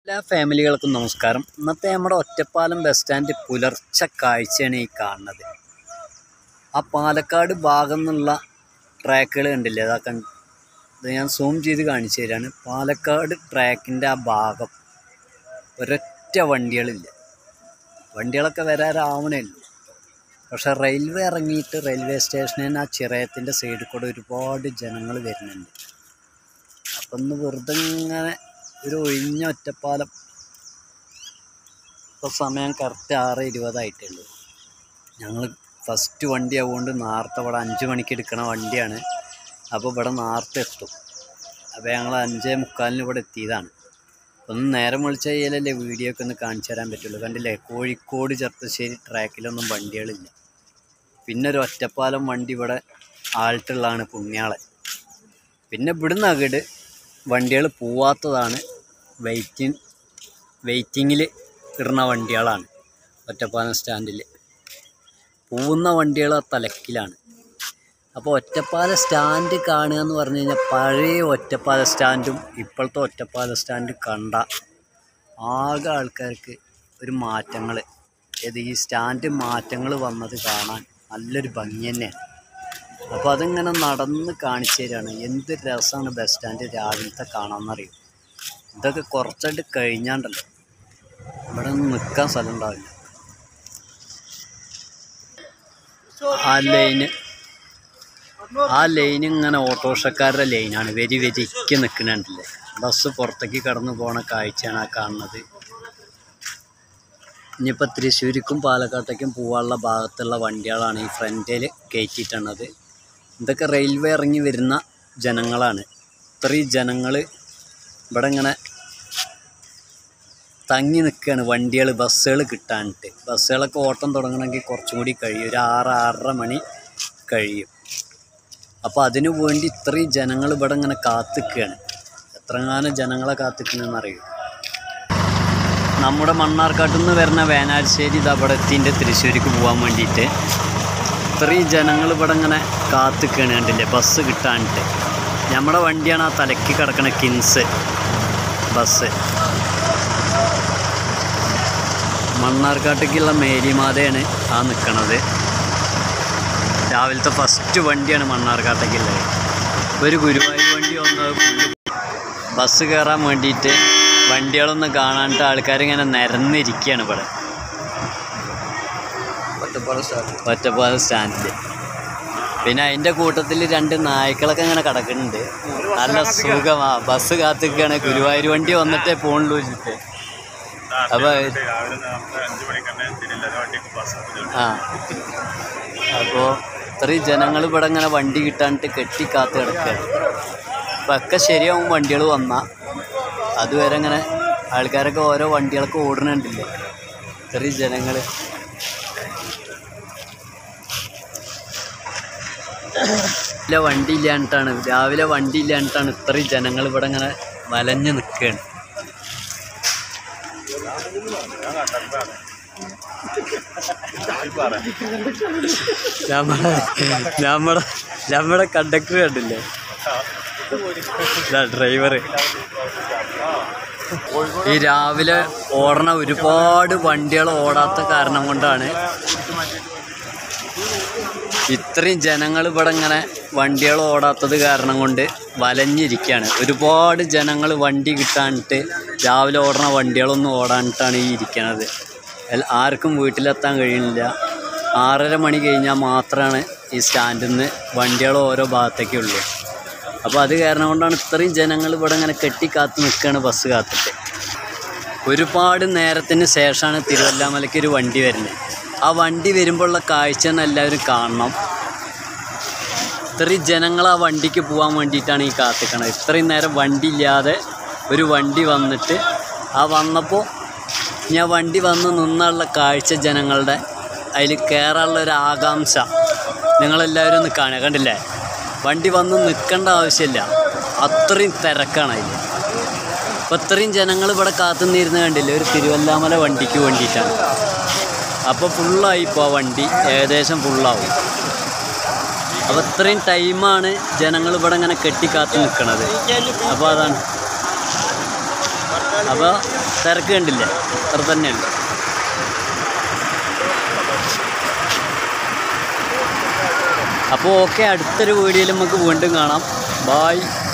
എല്ലാ ഫാമിലികൾക്കും നമസ്കാരം. ഇന്നത്തെ നമ്മുടെ ഒറ്റപ്പാലം ബസ് സ്റ്റാൻഡ് പുലർച്ചെ കാഴ്ചയാണ് ഈ കാണുന്നത്. ആ പാലക്കാട് ഭാഗം നിന്നുള്ള ട്രാക്കുകൾ കണ്ടില്ലേ, അതൊക്കെ ഇത് ഞാൻ സൂം ചെയ്ത് കാണിച്ചു തരാണ്. പാലക്കാട് ട്രാക്കിൻ്റെ ആ ഭാഗം ഒരൊറ്റ വണ്ടികളില്ല. വണ്ടികളൊക്കെ വരാറാവണേ ഉള്ളൂ. പക്ഷേ റെയിൽവേ ഇറങ്ങിയിട്ട് റെയിൽവേ സ്റ്റേഷനിൽ ആ ചിറയത്തിൻ്റെ സൈഡിൽ കൂടെ ഒരുപാട് ജനങ്ങൾ വരുന്നുണ്ട്. അപ്പം ഒന്ന് വെറുതെ ഇങ്ങനെ ഒരു ഒഴിഞ്ഞ ഒറ്റപ്പാലം. ഇപ്പോൾ സമയം കറക്റ്റ് 6:20 ഞങ്ങൾ ഫസ്റ്റ് വണ്ടി ആവുകൊണ്ട് നേരത്തെ ഇവിടെ 5 മണിക്ക് എടുക്കണ വണ്ടിയാണ്. അപ്പോൾ ഇവിടെ നേരത്തെ എത്തും. അപ്പോൾ ഞങ്ങൾ 5:45 ഇവിടെ എത്തിയതാണ്. ഒന്ന് നേരം വിളിച്ച കഴിഞ്ഞാലല്ലേ വീഡിയോ ഒക്കെ ഒന്ന് കാണിച്ചു തരാൻ പറ്റുള്ളൂ. കണ്ടില്ലേ, കോഴിക്കോട് ചെറുപ്പശ്ശേരി ട്രാക്കിലൊന്നും വണ്ടികളില്ല. പിന്നെ ഒരു ഒറ്റപ്പാലം വണ്ടി ഇവിടെ ആൾട്ടുള്ളതാണ്, പുണ്യാളൻ. പിന്നെ ഇവിടുന്ന് അങ്ങോട്ട് വണ്ടികൾ പോവാത്തതാണ്, വെയിറ്റിങ്ങിൽ ഇടുന്ന വണ്ടികളാണ്. ഒറ്റപ്പാലം സ്റ്റാൻഡിൽ പോകുന്ന വണ്ടികൾ തലക്കിലാണ്. അപ്പോൾ ഒറ്റപ്പാലം സ്റ്റാൻഡ് കാണുക എന്ന് പറഞ്ഞു കഴിഞ്ഞാൽ പഴയ ഒറ്റപ്പാലം സ്റ്റാൻഡും ഇപ്പോഴത്തെ ഒറ്റപ്പാലം സ്റ്റാൻഡ് കണ്ട ആകെ ആൾക്കാർക്ക് ഒരു മാറ്റങ്ങൾ, ഈ സ്റ്റാൻഡ് മാറ്റങ്ങൾ വന്നത് കാണാൻ നല്ലൊരു ഭംഗി തന്നെയാണ്. അപ്പോൾ അതിങ്ങനെ നടന്ന് കാണിച്ചു തരാണ്. എന്ത് രസമാണ് ബസ് സ്റ്റാൻഡ് രാവിലത്തെ കാണാമെന്നറിയും. ഇതൊക്കെ കുറച്ചായിട്ട് കഴിഞ്ഞാണ്ടല്ലോ ഇവിടെ ഒന്നും നിൽക്കാൻ സ്ഥലം ഉണ്ടാവില്ല. ആ ലൈൻ ഇങ്ങനെ ഓട്ടോറിക്ഷക്കാരുടെ ലൈനാണ്, വരിക്ക് നിൽക്കുന്നുണ്ടല്ലേ. ബസ് പുറത്തേക്ക് കടന്നു പോണ കാഴ്ചയാണ് ആ കാണുന്നത്. ഇനിയിപ്പോൾ തൃശ്ശൂരിക്കും പാലക്കാട്ടേക്കും പോകാനുള്ള ഭാഗത്തുള്ള വണ്ടികളാണ് ഈ ഫ്രണ്ടിൽ കയറ്റിയിട്ടുള്ളത്. ഇതൊക്കെ റെയിൽവേ ഇറങ്ങി വരുന്ന ജനങ്ങളാണ്. ഇത്രയും ജനങ്ങൾ ഇവിടെ ഇങ്ങനെ തങ്ങി നിൽക്കുകയാണ്. വണ്ടികൾ, ബസ്സുകൾ കിട്ടാനിട്ട്. ബസ്സുകളൊക്കെ ഓട്ടം തുടങ്ങണമെങ്കിൽ കുറച്ചും കൂടി കഴിയും, ഒരു 6-6:30 മണി കഴിയും. അപ്പോൾ അതിനു വേണ്ടി ഇത്രയും ജനങ്ങൾ ഇവിടെ ഇങ്ങനെ കാത്തിക്കുകയാണ്. എത്രങ്ങാനും ജനങ്ങളെ കാത്തിക്കണമെന്നറിയും. നമ്മുടെ മണ്ണാർക്കാട്ടിൽ നിന്ന് വരുന്ന വേനാശ്ശേരി അവിടെ എത്തിൻ്റെ തൃശ്ശൂർക്ക് പോകാൻ വേണ്ടിയിട്ട് ഇത്രയും ജനങ്ങൾ ഇവിടെ ഇങ്ങനെ കാത്തിക്കുകയാണ്. കണ്ടില്ലേ, ബസ് കിട്ടാനിട്ട്. നമ്മുടെ വണ്ടിയാണ് ആ തലക്ക് കിടക്കണ കിൻസ് ബസ്. മണ്ണാർക്കാട്ടേക്കുള്ള മേരിമാതയാണ് ആ നിൽക്കണത്. രാവിലത്തെ ഫസ്റ്റ് വണ്ടിയാണ് മണ്ണാർക്കാട്ടേക്കുള്ളത്. ഒരു ഗുരുവായൂർ വണ്ടി വന്നത് ബസ് കയറാൻ വേണ്ടിയിട്ട് വണ്ടികളൊന്നും കാണാനിട്ട് ആൾക്കാരിങ്ങനെ നിരന്നിരിക്കുകയാണ് ഇവിടെ ഒറ്റപ്പാലം സ്റ്റാൻഡിൽ. പിന്നെ അതിൻ്റെ കൂട്ടത്തിൽ 2 നായ്ക്കളൊക്കെ ഇങ്ങനെ കിടക്കുന്നുണ്ട്. നല്ല സുഖമാണ്. ബസ് കാത്തിക്കുകയാണ്. ഗുരുവായൂർ വണ്ടി വന്നിട്ടേ പോണുള്ളൂ വെച്ചിട്ട്. അപ്പോൾ അപ്പോൾ ഇത്രയും ജനങ്ങൾ ഇവിടെ ഇങ്ങനെ വണ്ടി കിട്ടാനിട്ട് കെട്ടി കാത്ത് കിടക്കുകയാണ്. അപ്പം ഒക്കെ ശരിയാവും വണ്ടികൾ വന്നാൽ. അതുവരെ ഇങ്ങനെ ആൾക്കാരൊക്കെ ഓരോ വണ്ടികളൊക്കെ ഓടുന്നുണ്ടല്ലേ. ഇത്രയും ജനങ്ങൾ രാവിലെ വണ്ടി ഇല്ലാണ്ടിട്ടാണ് ഇത്രയും ജനങ്ങൾ ഇവിടെ ഇങ്ങനെ വലഞ്ഞ് നിൽക്കുകയാണ്. നമ്മുടെ കണ്ടക്ടർ കണ്ടില്ലേ, ഡ്രൈവർ. ഈ രാവിലെ ഓടണ ഒരുപാട് വണ്ടികൾ ഓടാത്ത കാരണം കൊണ്ടാണ് ഇത്രയും ജനങ്ങൾ ഇവിടെ ഇങ്ങനെ വണ്ടികൾ ഓടാത്തത് കാരണം കൊണ്ട് വലഞ്ഞിരിക്കുകയാണ്. ഒരുപാട് ജനങ്ങൾ വണ്ടി കിട്ടാനിട്ട് രാവിലെ ഓടണ വണ്ടികളൊന്നും ഓടാനിട്ടാണ് ഈ ഇരിക്കണത്. ആർക്കും വീട്ടിലെത്താൻ കഴിയുന്നില്ല. 6:30 മണി കഴിഞ്ഞാൽ മാത്രമാണ് ഈ സ്റ്റാൻഡിൽ നിന്ന് വണ്ടികൾ ഓരോ ഭാഗത്തേക്കുള്ളൂ. അപ്പോൾ അത് കാരണം കൊണ്ടാണ് ഇത്രയും ജനങ്ങൾ ഇവിടെ ഇങ്ങനെ കെട്ടിക്കാത്ത് നിൽക്കുകയാണ് ബസ് കാത്തിട്ട്. ഒരുപാട് നേരത്തിന് ശേഷമാണ് തിരുവല്ലാമലയ്ക്ക് ഒരു വണ്ടി വരുന്നത്. ആ വണ്ടി വരുമ്പോഴുള്ള കാഴ്ച തന്നെ എല്ലാവരും കാണണം. ഇത്രയും ജനങ്ങൾ ആ വണ്ടിക്ക് പോകാൻ വേണ്ടിയിട്ടാണ് ഈ കാത്തിക്കണത്. ഇത്രയും നേരം വണ്ടി ഇല്ലാതെ ഒരു വണ്ടി വന്നിട്ട് വന്നപ്പോൾ ഞാൻ വണ്ടി വന്ന് നിന്നുള്ള കാഴ്ച ജനങ്ങളുടെ അതിൽ കയറാനുള്ള ഒരു ആകാംക്ഷ നിങ്ങളെല്ലാവരും ഒന്ന് കാണുക. കണ്ടില്ലേ, വണ്ടി വന്ന് നിൽക്കേണ്ട ആവശ്യമില്ല, അത്രയും തിരക്കാണ് അതിൽ. അപ്പോൾ ഇത്രയും ജനങ്ങൾ ഇവിടെ കാത്തുനിന്നിരുന്ന് കണ്ടില്ലേ, ഒരു തിരുവല്ലാമല വണ്ടിക്ക് വേണ്ടിയിട്ടാണ്. അപ്പോൾ ഫുള്ളായി. ഇപ്പോൾ ആ വണ്ടി ഏകദേശം ഫുള്ളാവും. അപ്പോൾ ഇത്രയും ടൈമാണ് ജനങ്ങൾ ഇവിടെ ഇങ്ങനെ കെട്ടിക്കാത്ത് നിൽക്കണത്. അപ്പോൾ അതാണ് അപ്പോൾ തിരക്ക് കണ്ടില്ലേ, അത്ര തന്നെയുണ്ട്. അപ്പോൾ ഓക്കെ, അടുത്തൊരു വീഡിയോയിൽ നമുക്ക് വീണ്ടും കാണാം. ബായ്.